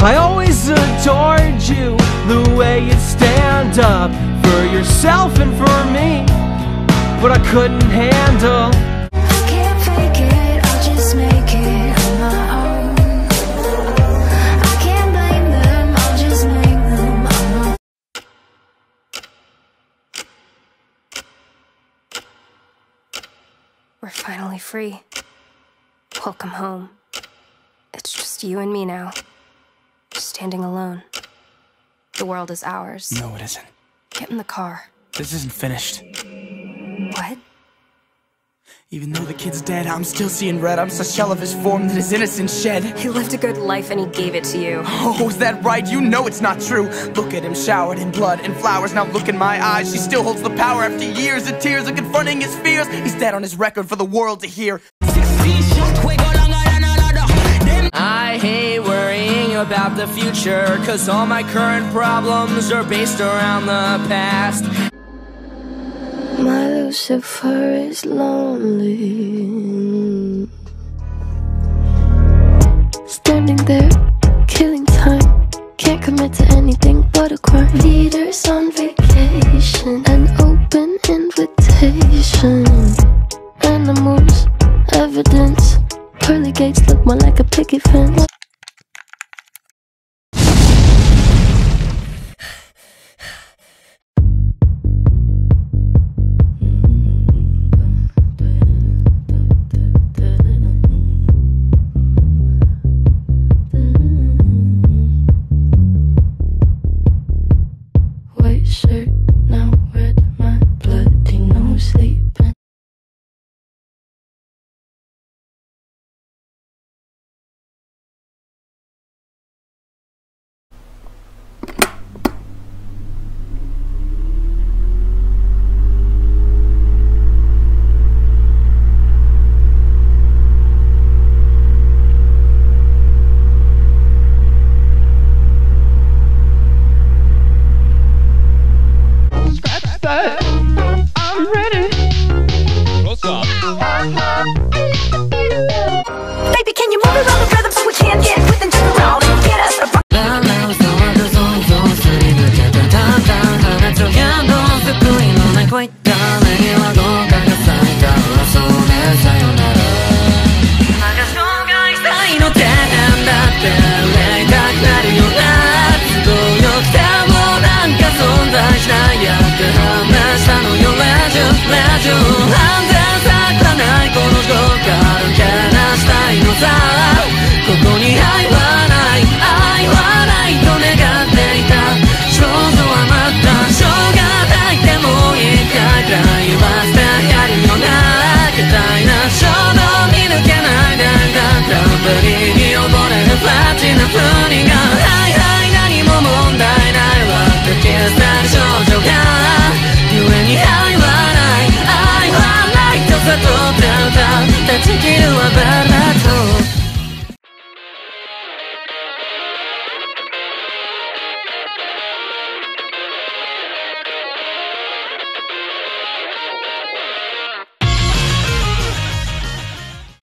I always adored you, the way you'd stand up for yourself and for me, but I couldn't handle. I can't fake it, I'll just make it on my own. I can't blame them, I'll just make them on my own. We're finally free. Welcome home. It's just you and me now. Standing alone. The world is ours. No, it isn't. Get in the car. This isn't finished. What? Even though the kid's dead, I'm still seeing red. I'm just a shell of his form that his innocence shed. He lived a good life and he gave it to you. Oh, is that right? You know it's not true. Look at him, showered in blood and flowers. Now look in my eyes. She still holds the power after years of tears of confronting his fears. He's dead on his record for the world to hear. I hate worrying about the future, 'cause all my current problems are based around the past. My Lucifer is lonely, standing there, killing time. Can't commit to anything but a crime. Leaders on vacation, an open invitation. Animals, evidence. Pearly gates look more like a picket fence. White shirt, now red, my bloody nose sleeping. I'm ready. Close up. Baby, can you move around the rhythm so we can get with and jump around and get us a Let's get to a